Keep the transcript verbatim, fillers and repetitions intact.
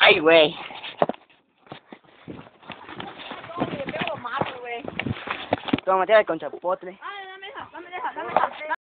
Ay, güey. Yo lo mato, güey. Toma, tira con chapotle. Ah, dame esa, dame esa, dame esa.